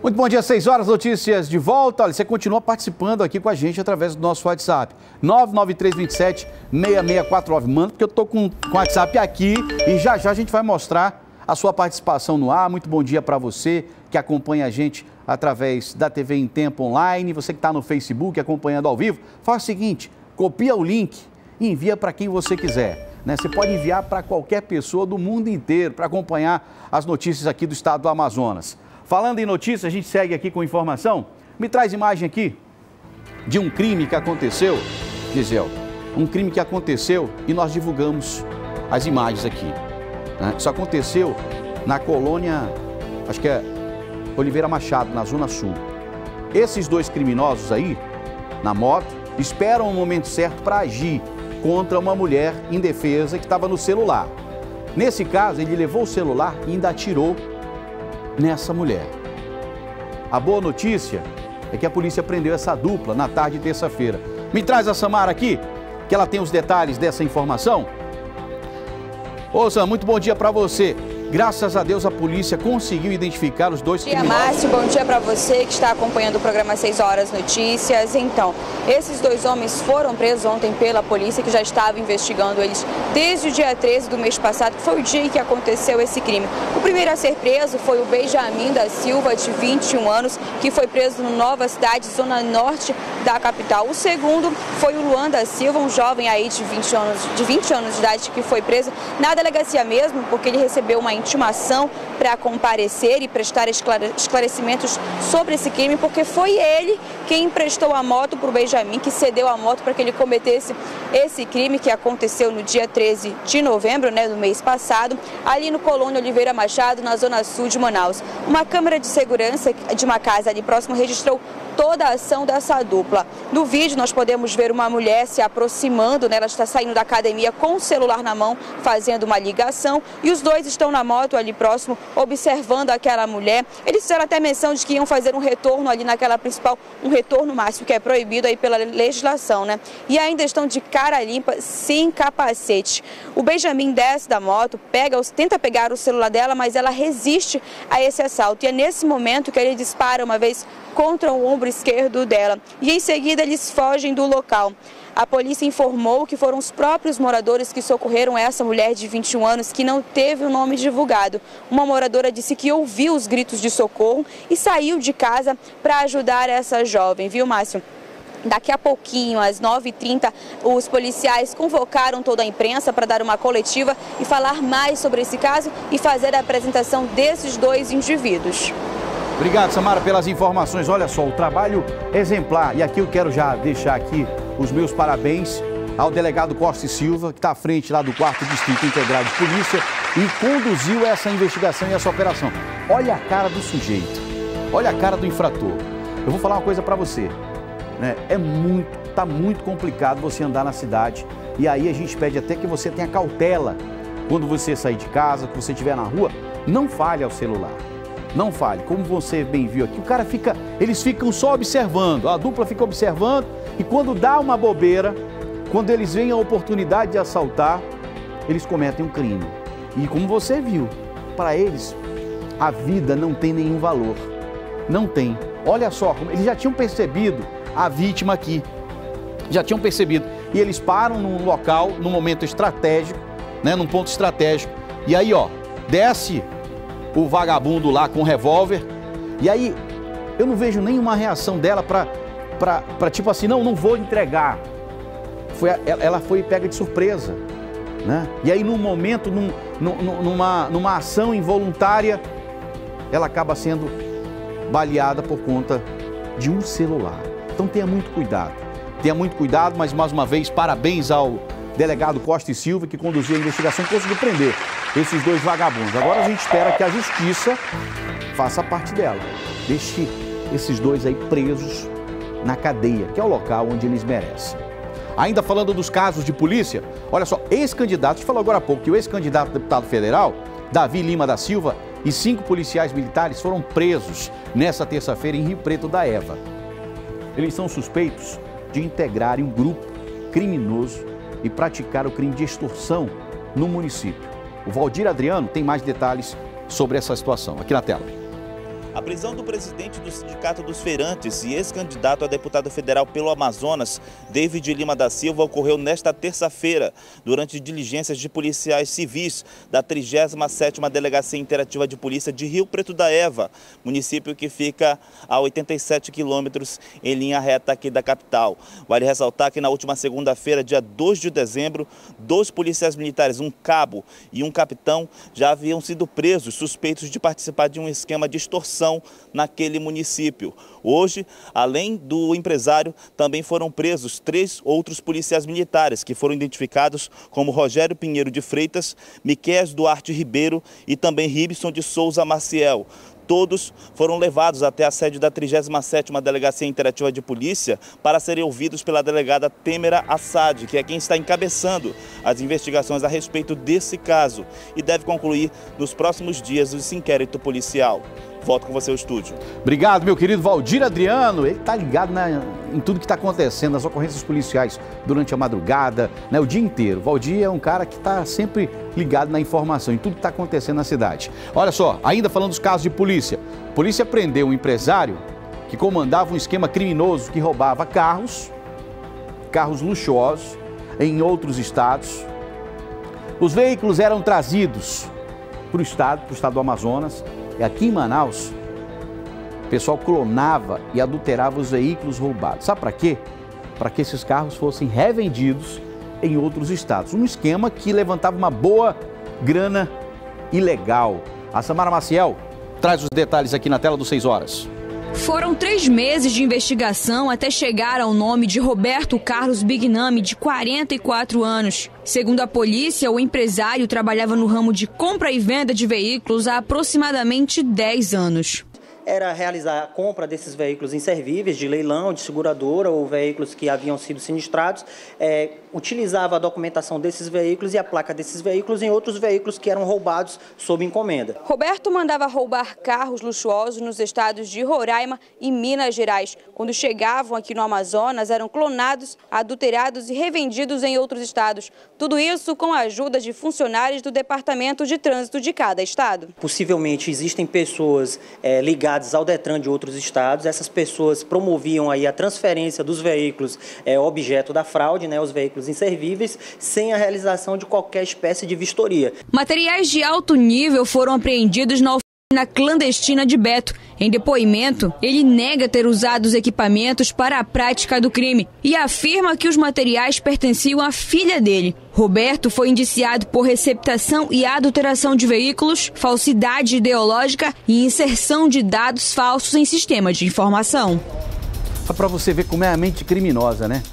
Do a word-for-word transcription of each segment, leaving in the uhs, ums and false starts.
Muito bom dia, seis horas, notícias de volta. Olha, você continua participando aqui com a gente através do nosso WhatsApp. nove nove três dois sete, seis seis quatro nove. Manda, porque eu tô com, com o WhatsApp aqui e já já a gente vai mostrar a sua participação no ar. Muito bom dia para você que acompanha a gente através da T V em Tempo Online, você que está no Facebook acompanhando ao vivo. Faz o seguinte, copia o link e envia para quem você quiser. Né? Você pode enviar para qualquer pessoa do mundo inteiro para acompanhar as notícias aqui do estado do Amazonas. Falando em notícias, a gente segue aqui com informação. Me traz imagem aqui de um crime que aconteceu, Gisele. Um crime que aconteceu e nós divulgamos as imagens aqui. Né? Isso aconteceu na colônia, acho que é Oliveira Machado, na Zona Sul. Esses dois criminosos aí, na moto, esperam o momento certo para agir contra uma mulher indefesa que estava no celular. Nesse caso, ele levou o celular e ainda atirou nessa mulher. A boa notícia é que a polícia prendeu essa dupla na tarde de terça-feira. Me traz a Samara aqui, que ela tem os detalhes dessa informação. Ô, Sam, muito bom dia para você. Graças a Deus a polícia conseguiu identificar os dois criminosos. Bom dia, Márcio. Bom dia para você que está acompanhando o programa seis horas Notícias. Então, esses dois homens foram presos ontem pela polícia, que já estava investigando eles desde o dia treze do mês passado, que foi o dia em que aconteceu esse crime. O primeiro a ser preso foi o Benjamin da Silva, de vinte e um anos, que foi preso no Nova Cidade, zona norte da capital. O segundo foi o Luan da Silva, um jovem aí de vinte anos, de vinte anos de idade, que foi preso na delegacia mesmo, porque ele recebeu uma intimação para comparecer e prestar esclarecimentos sobre esse crime, porque foi ele quem emprestou a moto para o Benjamin, que cedeu a moto para que ele cometesse esse crime que aconteceu no dia treze de novembro, né, do mês passado, ali no Colônia Oliveira Machado, na zona sul de Manaus. Uma câmera de segurança de uma casa ali próximo registrou toda a ação dessa dupla. No vídeo nós podemos ver uma mulher se aproximando, né? Ela está saindo da academia com o celular na mão, fazendo uma ligação, e os dois estão na moto ali próximo, observando aquela mulher. Eles fizeram até menção de que iam fazer um retorno ali naquela principal, um retorno máximo, que é proibido aí pela legislação, né? E ainda estão de cara limpa, sem capacete. O Benjamin desce da moto, pega, tenta pegar o celular dela, mas ela resiste a esse assalto. E é nesse momento que ele dispara uma vez contra o ombro esquerdo dela. E em seguida eles fogem do local. A polícia informou que foram os próprios moradores que socorreram essa mulher de vinte e um anos, que não teve o nome divulgado. Uma moradora disse que ouviu os gritos de socorro e saiu de casa para ajudar essa jovem, viu, Márcio? Daqui a pouquinho, às nove e trinta, os policiais convocaram toda a imprensa para dar uma coletiva e falar mais sobre esse caso e fazer a apresentação desses dois indivíduos. Obrigado, Samara, pelas informações. Olha só, o trabalho exemplar. E aqui eu quero já deixar aqui os meus parabéns ao delegado Costa e Silva, que está à frente lá do quarto Distrito Integrado de Polícia e conduziu essa investigação e essa operação. Olha a cara do sujeito, olha a cara do infrator. Eu vou falar uma coisa para você, né? É muito, tá muito complicado você andar na cidade, e aí a gente pede até que você tenha cautela quando você sair de casa, que você estiver na rua, não fale ao celular. Não fale, como você bem viu aqui, o cara fica, eles ficam só observando, a dupla fica observando, e quando dá uma bobeira, quando eles veem a oportunidade de assaltar, eles cometem um crime. E como você viu, para eles, a vida não tem nenhum valor, não tem. Olha só, eles já tinham percebido a vítima aqui, já tinham percebido, e eles param num local, num momento estratégico, né, num ponto estratégico, e aí ó, desce o vagabundo lá com o revólver, e aí eu não vejo nenhuma reação dela para, para, para tipo assim, não, não vou entregar. Foi, ela foi pega de surpresa, né? E aí num momento, num, numa, numa ação involuntária, ela acaba sendo baleada por conta de um celular. Então tenha muito cuidado, tenha muito cuidado, mas mais uma vez, parabéns ao delegado Costa e Silva, que conduziu a investigação e conseguiu prender esses dois vagabundos. Agora a gente espera que a justiça faça parte dela. Deixe esses dois aí presos na cadeia, que é o local onde eles merecem. Ainda falando dos casos de polícia, olha só, ex-candidato, te falou agora há pouco que o ex-candidato a deputado federal, Davi Lima da Silva, e cinco policiais militares foram presos nessa terça-feira em Rio Preto da Eva. Eles são suspeitos de integrarem um grupo criminoso e praticar o crime de extorsão no município. O Valdir Adriano tem mais detalhes sobre essa situação. Aqui na tela. A prisão do presidente do Sindicato dos Feirantes e ex-candidato a deputado federal pelo Amazonas, David Lima da Silva, ocorreu nesta terça-feira, durante diligências de policiais civis da trigésima sétima Delegacia Interativa de Polícia de Rio Preto da Eva, município que fica a oitenta e sete quilômetros em linha reta aqui da capital. Vale ressaltar que na última segunda-feira, dia dois de dezembro, dois policiais militares, um cabo e um capitão, já haviam sido presos, suspeitos de participar de um esquema de extorsão naquele município. Hoje, além do empresário, também foram presos três outros policiais militares, que foram identificados como Rogério Pinheiro de Freitas, Miquéias Duarte Ribeiro e também Ribson de Souza Maciel. Todos foram levados até a sede da trigésima sétima Delegacia Interativa de Polícia para serem ouvidos pela delegada Têmera Assad, que é quem está encabeçando as investigações a respeito desse caso e deve concluir nos próximos dias esse inquérito policial. Volto com você ao estúdio. Obrigado, meu querido Valdir Adriano. Ele está ligado na, em tudo que está acontecendo, nas ocorrências policiais durante a madrugada, né, o dia inteiro. Valdir é um cara que está sempre ligado na informação, em tudo que está acontecendo na cidade. Olha só, ainda falando dos casos de polícia. A polícia prendeu um empresário que comandava um esquema criminoso que roubava carros, carros luxuosos, em outros estados. Os veículos eram trazidos para o estado, para o estado do Amazonas. E aqui em Manaus, o pessoal clonava e adulterava os veículos roubados. Sabe para quê? Para que esses carros fossem revendidos em outros estados. Um esquema que levantava uma boa grana ilegal. A Samara Maciel traz os detalhes aqui na tela do seis horas. Foram três meses de investigação até chegar ao nome de Roberto Carlos Bignami, de quarenta e quatro anos. Segundo a polícia, o empresário trabalhava no ramo de compra e venda de veículos há aproximadamente dez anos. Era realizar a compra desses veículos inservíveis, de leilão, de seguradora ou veículos que haviam sido sinistrados, é, utilizava a documentação desses veículos e a placa desses veículos em outros veículos que eram roubados sob encomenda. Roberto mandava roubar carros luxuosos nos estados de Roraima e Minas Gerais. Quando chegavam aqui no Amazonas, eram clonados, adulterados e revendidos em outros estados. Tudo isso com a ajuda de funcionários do Departamento de Trânsito de cada estado. Possivelmente existem pessoas é, ligadas ao Detran de outros estados. Essas pessoas promoviam aí a transferência dos veículos é, objeto da fraude, né, os veículos inservíveis, sem a realização de qualquer espécie de vistoria. Materiais de alto nível foram apreendidos na oficina clandestina de Beto. Em depoimento, ele nega ter usado os equipamentos para a prática do crime e afirma que os materiais pertenciam à filha dele. Roberto foi indiciado por receptação e adulteração de veículos, falsidade ideológica e inserção de dados falsos em sistema de informação. Só para você ver como é a mente criminosa, né?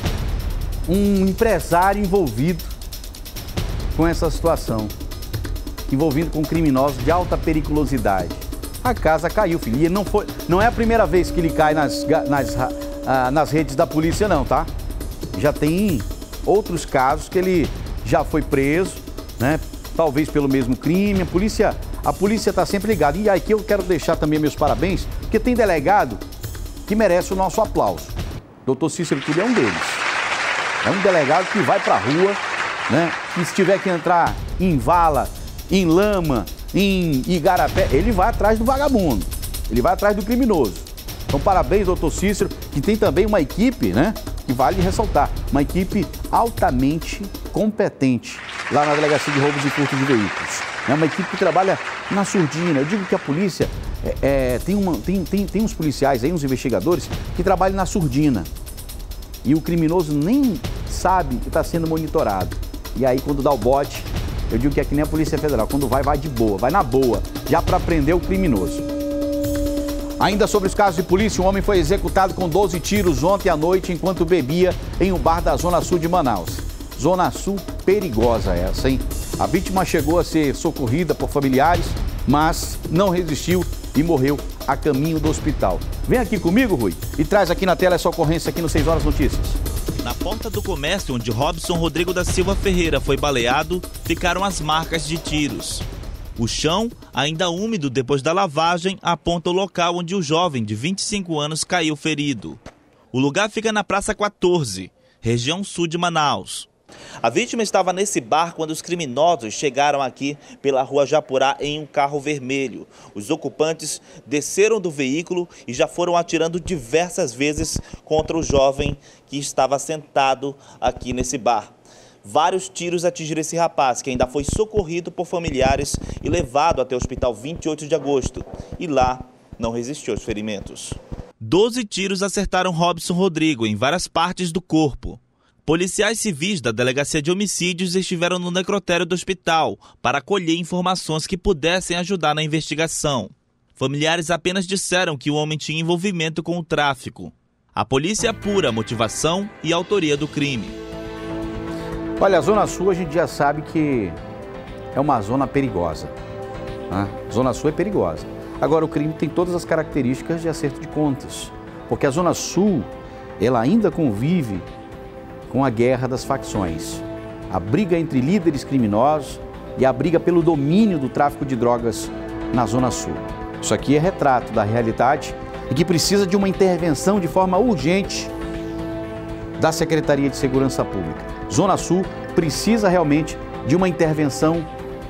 Um empresário envolvido com essa situação, envolvido com criminosos de alta periculosidade. A casa caiu, filho. E não, foi, não é a primeira vez que ele cai nas, nas, ah, nas redes da polícia, não, tá? Já tem outros casos que ele já foi preso, né? Talvez pelo mesmo crime. A polícia a polícia está sempre ligada. E aqui eu quero deixar também meus parabéns, porque tem delegado que merece o nosso aplauso. doutor Cícero Tulio é um deles. É um delegado que vai para a rua, né? Que se tiver que entrar em vala, em lama, em igarapé, ele vai atrás do vagabundo, ele vai atrás do criminoso. Então, parabéns, doutor Cícero, que tem também uma equipe, né, que vale ressaltar, uma equipe altamente competente lá na Delegacia de Roubos e Furtos de Veículos. É uma equipe que trabalha na surdina. Eu digo que a polícia, é, é, tem, uma, tem, tem, tem uns policiais aí, uns investigadores, que trabalham na surdina. E o criminoso nem sabe que está sendo monitorado. E aí, quando dá o bote, eu digo que é que nem a Polícia Federal, quando vai, vai de boa, vai na boa, já para prender o criminoso. Ainda sobre os casos de polícia, um homem foi executado com doze tiros ontem à noite enquanto bebia em um bar da Zona Sul de Manaus. Zona Sul perigosa essa, hein? A vítima chegou a ser socorrida por familiares, mas não resistiu e morreu a caminho do hospital. Vem aqui comigo, Rui, e traz aqui na tela essa ocorrência aqui no seis horas Notícias. Na porta do comércio onde Robson Rodrigo da Silva Ferreira foi baleado, ficaram as marcas de tiros. O chão, ainda úmido depois da lavagem, aponta o local onde o jovem de vinte e cinco anos caiu ferido. O lugar fica na Praça quatorze, região sul de Manaus. A vítima estava nesse bar quando os criminosos chegaram aqui pela rua Japurá em um carro vermelho. Os ocupantes desceram do veículo e já foram atirando diversas vezes contra o jovem que estava sentado aqui nesse bar. Vários tiros atingiram esse rapaz, que ainda foi socorrido por familiares e levado até o hospital vinte e oito de agosto. E lá não resistiu aos ferimentos. Doze tiros acertaram Robson Rodrigo em várias partes do corpo. Policiais civis da Delegacia de Homicídios estiveram no necrotério do hospital para colher informações que pudessem ajudar na investigação. Familiares apenas disseram que o homem tinha envolvimento com o tráfico. A polícia apura a motivação e a autoria do crime. Olha, a Zona Sul a gente já sabe que é uma zona perigosa, né? Zona Sul é perigosa. Agora, o crime tem todas as características de acerto de contas, porque a Zona Sul, ela ainda convive com a guerra das facções, a briga entre líderes criminosos e a briga pelo domínio do tráfico de drogas na Zona Sul. Isso aqui é retrato da realidade e que precisa de uma intervenção de forma urgente da Secretaria de Segurança Pública. Zona Sul precisa realmente de uma intervenção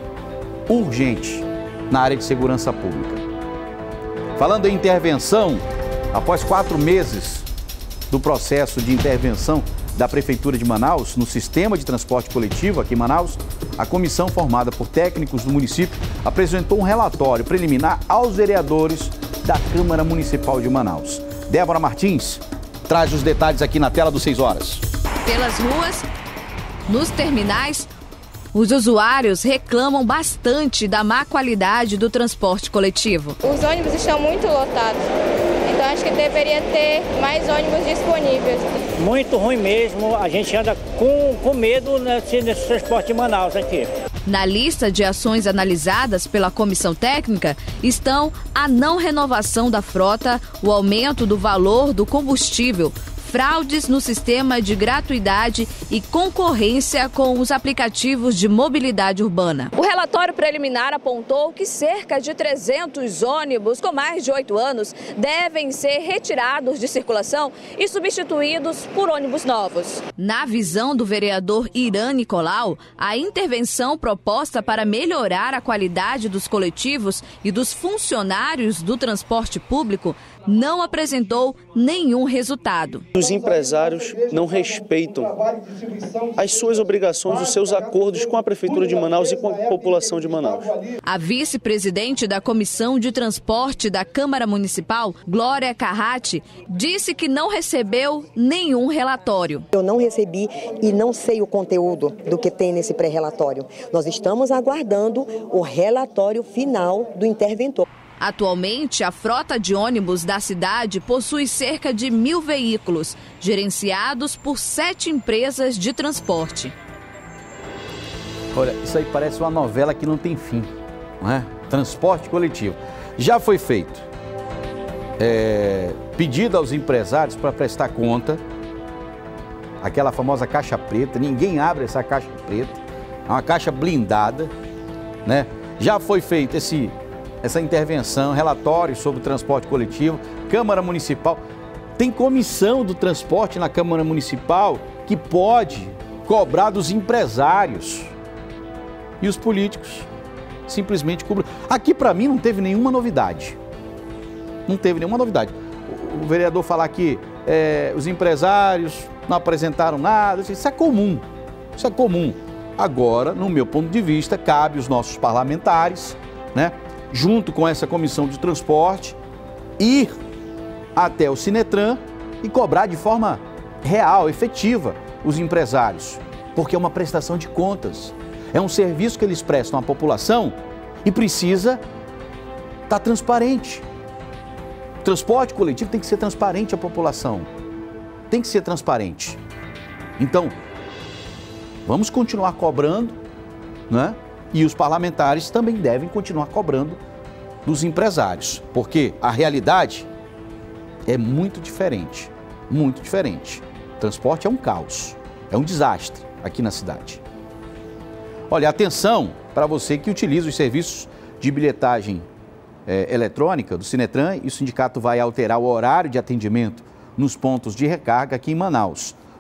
urgente na área de segurança pública. Falando em intervenção, após quatro meses do processo de intervenção da Prefeitura de Manaus no sistema de transporte coletivo aqui em Manaus, a comissão formada por técnicos do município apresentou um relatório preliminar aos vereadores da Câmara Municipal de Manaus. Débora Martins traz os detalhes aqui na tela do seis horas. Pelas ruas, nos terminais, os usuários reclamam bastante da má qualidade do transporte coletivo. Os ônibus estão muito lotados, então acho que deveria ter mais ônibus disponíveis. Muito ruim mesmo, a gente anda com, com medo nesse, nesse transporte de Manaus aqui. Na lista de ações analisadas pela comissão técnica estão a não renovação da frota, o aumento do valor do combustível, fraudes no sistema de gratuidade e concorrência com os aplicativos de mobilidade urbana. O relatório preliminar apontou que cerca de trezentos ônibus com mais de oito anos devem ser retirados de circulação e substituídos por ônibus novos. Na visão do vereador Irã Nicolau, a intervenção proposta para melhorar a qualidade dos coletivos e dos funcionários do transporte público não apresentou nenhum resultado. Os empresários não respeitam as suas obrigações, os seus acordos com a Prefeitura de Manaus e com a população de Manaus. A vice-presidente da Comissão de Transporte da Câmara Municipal, Glória Carratti, disse que não recebeu nenhum relatório. Eu não recebi e não sei o conteúdo do que tem nesse pré-relatório. Nós estamos aguardando o relatório final do interventor. Atualmente, a frota de ônibus da cidade possui cerca de mil veículos, gerenciados por sete empresas de transporte. Olha, isso aí parece uma novela que não tem fim, não é? Transporte coletivo. Já foi feito é, pedido aos empresários para prestar conta, aquela famosa caixa preta, ninguém abre essa caixa preta, é uma caixa blindada, né? Já foi feito esse... essa intervenção, relatório sobre o transporte coletivo, Câmara Municipal. Tem comissão do transporte na Câmara Municipal que pode cobrar dos empresários. E os políticos simplesmente cobram. Aqui, para mim, não teve nenhuma novidade. Não teve nenhuma novidade. O vereador falar que é, os empresários não apresentaram nada, isso é comum. Isso é comum. Agora, no meu ponto de vista, cabe aos nossos parlamentares, né, junto com essa comissão de transporte, ir até o Sinetran e cobrar de forma real, efetiva, os empresários. Porque é uma prestação de contas, é um serviço que eles prestam à população e precisa estar transparente. O transporte coletivo tem que ser transparente à população, tem que ser transparente. Então, vamos continuar cobrando, né? E os parlamentares também devem continuar cobrando dos empresários, porque a realidade é muito diferente, muito diferente. O transporte é um caos, é um desastre aqui na cidade. Olha, atenção para você que utiliza os serviços de bilhetagem é, eletrônica do Sinetran, e o sindicato vai alterar o horário de atendimento nos pontos de recarga aqui em Manaus.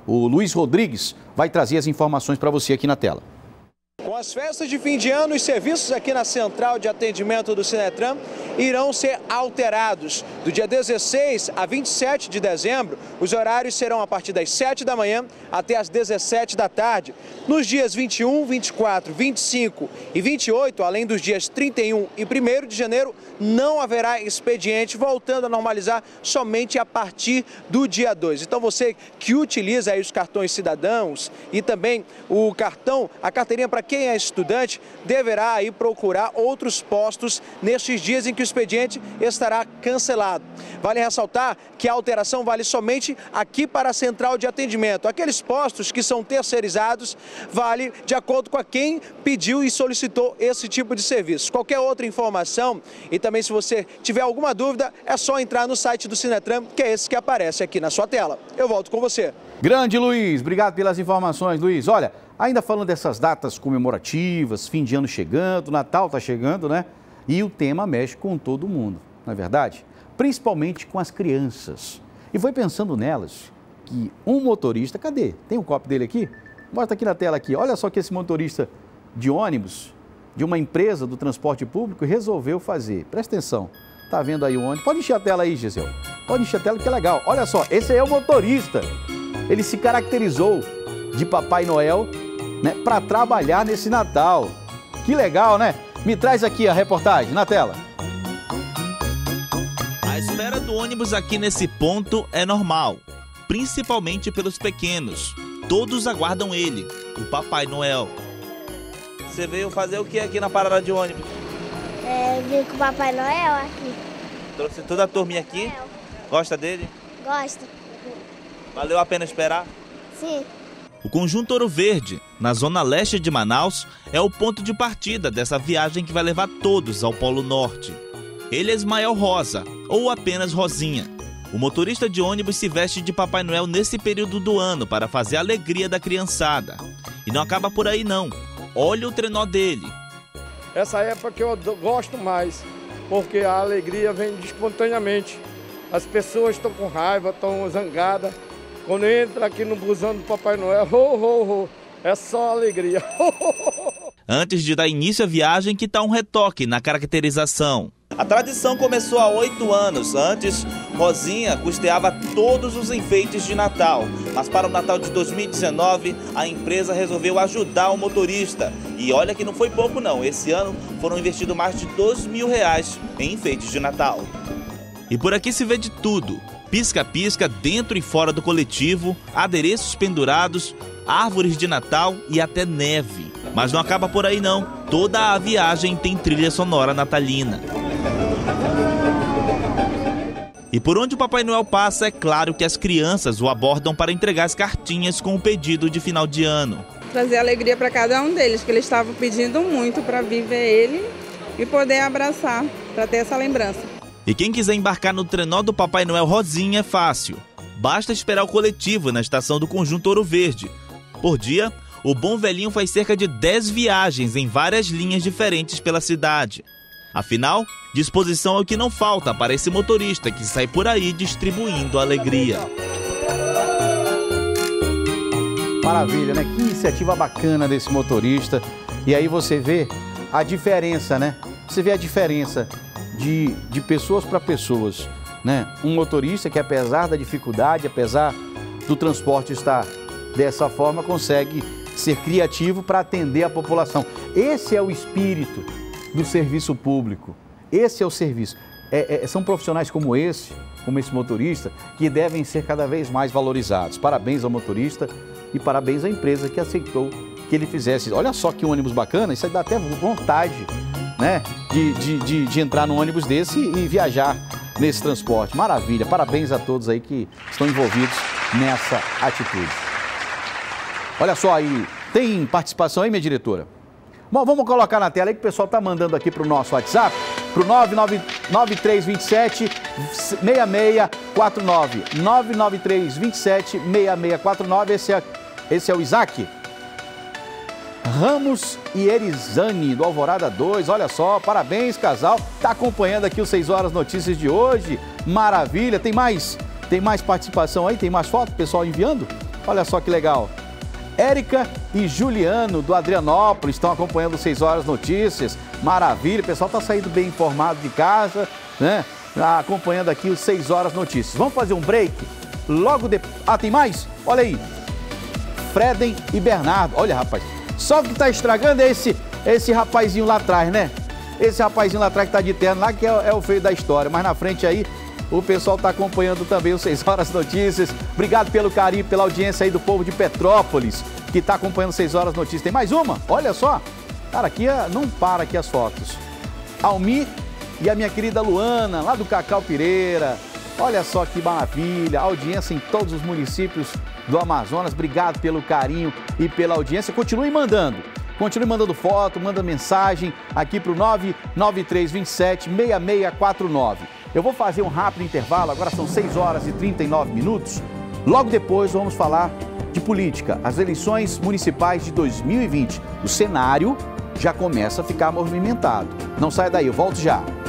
O Luiz Rodrigues vai trazer as informações para você aqui na tela. Com as festas de fim de ano, os serviços aqui na central de atendimento do Sinetran irão ser alterados. Do dia dezesseis a vinte e sete de dezembro, os horários serão a partir das sete da manhã até as dezessete da tarde. Nos dias vinte e um, vinte e quatro, vinte e cinco e vinte e oito, além dos dias trinta e um e primeiro de janeiro, não haverá expediente, voltando a normalizar somente a partir do dia dois. Então você que utiliza aí os cartões cidadãos e também o cartão, a carteirinha para quem é estudante, deverá aí procurar outros postos nestes dias em que o expediente estará cancelado. Vale ressaltar que a alteração vale somente aqui para a central de atendimento. Aqueles postos que são terceirizados, vale de acordo com a quem pediu e solicitou esse tipo de serviço. Qualquer outra informação e também se você tiver alguma dúvida, é só entrar no site do Sinetran, que é esse que aparece aqui na sua tela. Eu volto com você. Grande Luiz, obrigado pelas informações, Luiz. Olha, ainda falando dessas datas comemorativas, fim de ano chegando, Natal está chegando, né? E o tema mexe com todo mundo, não é verdade? Principalmente com as crianças. E foi pensando nelas que um motorista, cadê? Tem o copo dele aqui? Mostra aqui na tela aqui. Olha só que esse motorista de ônibus, de uma empresa do transporte público, resolveu fazer. Presta atenção. Tá vendo aí o ônibus? Pode encher a tela aí, Gisele. Pode encher a tela que é legal. Olha só, esse aí é o motorista. Ele se caracterizou de Papai Noel, né, para trabalhar nesse Natal. Que legal, né? Me traz aqui a reportagem na tela. A espera do ônibus aqui nesse ponto é normal, principalmente pelos pequenos. Todos aguardam ele, o Papai Noel. Você veio fazer o que aqui na parada de ônibus? É, vim com o Papai Noel aqui. Trouxe toda a turminha aqui? Noel. Gosta dele? Gosto. Valeu a pena esperar? Sim. O Conjunto Ouro Verde, na zona leste de Manaus, é o ponto de partida dessa viagem que vai levar todos ao Polo Norte. Ele é Ismael Rosa, ou apenas Rosinha. O motorista de ônibus se veste de Papai Noel nesse período do ano para fazer a alegria da criançada. E não acaba por aí não. Olha o trenó dele. Essa época que eu gosto mais, porque a alegria vem espontaneamente. As pessoas estão com raiva, estão zangadas. Quando entra aqui no busão do Papai Noel, ho, ho, ho, é só alegria. Antes de dar início à viagem, que tá um retoque na caracterização. A tradição começou há oito anos. Antes, Rosinha custeava todos os enfeites de Natal. Mas para o Natal de dois mil e dezenove, a empresa resolveu ajudar o motorista. E olha que não foi pouco não. Esse ano foram investidos mais de dois mil reais em enfeites de Natal. E por aqui se vê de tudo. Pisca-pisca dentro e fora do coletivo, adereços pendurados, árvores de Natal e até neve. Mas não acaba por aí não. Toda a viagem tem trilha sonora natalina. E por onde o Papai Noel passa, é claro que as crianças o abordam para entregar as cartinhas com o pedido de final de ano. Trazer alegria para cada um deles, que eles estavam pedindo muito para vir ver ele e poder abraçar, para ter essa lembrança. E quem quiser embarcar no trenó do Papai Noel Rosinha é fácil. Basta esperar o coletivo na estação do Conjunto Ouro Verde. Por dia, o bom velhinho faz cerca de dez viagens em várias linhas diferentes pela cidade. Afinal, disposição é o que não falta para esse motorista que sai por aí distribuindo alegria. Maravilha, né? Que iniciativa bacana desse motorista. E aí você vê a diferença, né? Você vê a diferença de, de pessoas para pessoas, né? Um motorista que, apesar da dificuldade, apesar do transporte estar dessa forma, consegue ser criativo para atender a população. Esse é o espírito do serviço público. Esse é o serviço. É, é, são profissionais como esse, como esse motorista, que devem ser cada vez mais valorizados. Parabéns ao motorista e parabéns à empresa que aceitou que ele fizesse. Olha só que ônibus bacana, isso aí dá até vontade, né, de, de, de, de entrar num ônibus desse e viajar nesse transporte. Maravilha, parabéns a todos aí que estão envolvidos nessa atitude. Olha só aí, tem participação aí, minha diretora? Bom, vamos colocar na tela aí que o pessoal está mandando aqui para o nosso WhatsApp, para o nove nove três dois sete, seis seis quatro nove, nove nove três dois sete, seis seis quatro nove, esse é, esse é o Isaac Ramos e Erizane, do Alvorada dois, olha só, parabéns casal, está acompanhando aqui o seis horas notícias de hoje, maravilha, tem mais, tem mais participação aí, tem mais foto, pessoal enviando? Olha só que legal. Érica e Juliano, do Adrianópolis, estão acompanhando seis horas notícias. Maravilha, o pessoal está saindo bem informado de casa, né? Acompanhando aqui os seis horas notícias. Vamos fazer um break? Logo depois... Ah, tem mais? Olha aí. Freden e Bernardo. Olha, rapaz. Só o que está estragando é esse, esse rapazinho lá atrás, né? Esse rapazinho lá atrás que está de terno lá, que é, é o feio da história. Mas na frente aí, o pessoal está acompanhando também os seis horas notícias. Obrigado pelo carinho, pela audiência aí do povo de Petrópolis, que está acompanhando seis horas notícias. Tem mais uma? Olha só. Cara, aqui não para aqui as fotos. Almi e a minha querida Luana, lá do Cacau Pireira. Olha só que maravilha. Audiência em todos os municípios do Amazonas. Obrigado pelo carinho e pela audiência. Continue mandando. Continue mandando foto, manda mensagem aqui para o nove nove três dois sete, seis seis quatro nove. Eu vou fazer um rápido intervalo, agora são seis horas e trinta e nove minutos. Logo depois vamos falar de política, as eleições municipais de dois mil e vinte. O cenário já começa a ficar movimentado. Não saia daí, eu volto já.